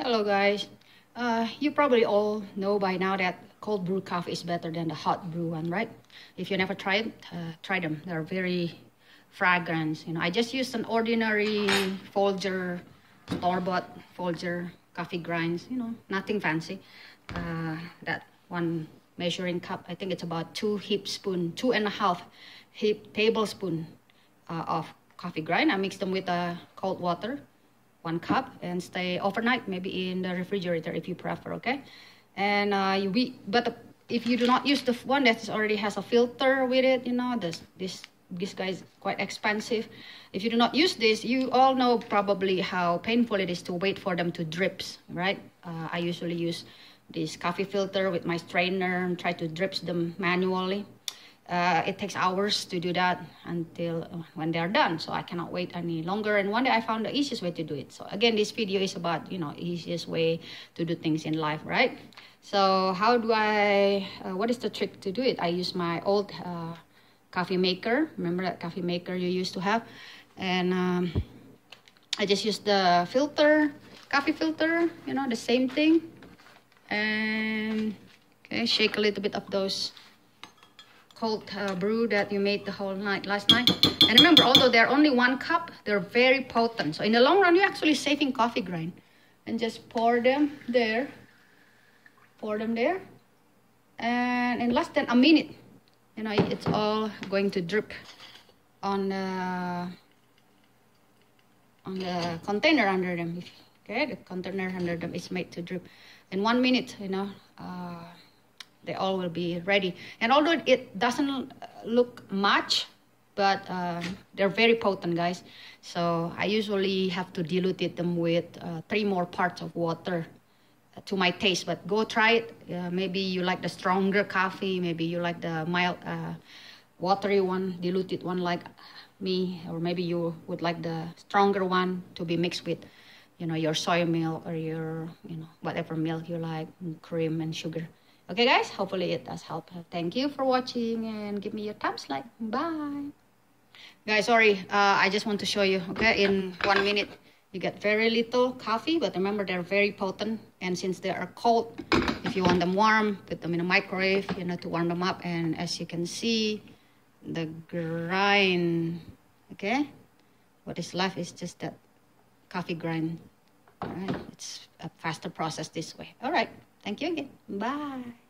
Hello guys. You probably all know by now that cold brew coffee is better than the hot brew one, right? If you never tried, try them. They're very fragrant. I just used an ordinary Folger, store-bought Folger coffee grinds. Nothing fancy. That one measuring cup, I think it's about 2.5 heap tablespoon of coffee grind. I mix them with cold water. 1 cup, and stay overnight, maybe in the refrigerator if you prefer, okay? And but if you do not use the one that already has a filter with it, this guy is quite expensive. If you do not use this, you all know probably how painful it is to wait for them to drip, right? I usually use this coffee filter with my strainer and try to drip them manually. It takes hours to do that until when they're done, so I cannot wait any longer. And one day I found the easiest way to do it. So again, this video is about easiest way to do things in life, right? So how do I what is the trick to do it? I use my old coffee maker. Remember that coffee maker you used to have? And I just use the filter, coffee filter, the same thing. And okay, shake a little bit of those cold brew that you made the whole night last night. And remember, although they're only 1 cup, they're very potent. So in the long run, you're actually saving coffee grind. And just pour them there. Pour them there. And in less than a minute, it's all going to drip on the container under them. Okay, the container under them is made to drip. In 1 minute, they all will be ready. And although it doesn't look much, but they're very potent, guys. So I usually have to dilute them with 3 more parts of water to my taste. But go try it. Maybe you like the stronger coffee. Maybe you like the mild, watery one, diluted one like me. Or maybe you would like the stronger one to be mixed with, your soy milk or your, whatever milk you like, and cream and sugar. Okay, guys, hopefully it does help. Thank you for watching, and give me your thumbs like. Bye. Guys, sorry, I just want to show you, okay? In 1 minute, you get very little coffee, but remember, they're very potent. And since they are cold, if you want them warm, put them in a microwave, to warm them up. And as you can see, the grind, okay? What is left is just that coffee grind. All right, it's a faster process this way. All right. Thank you again. Bye.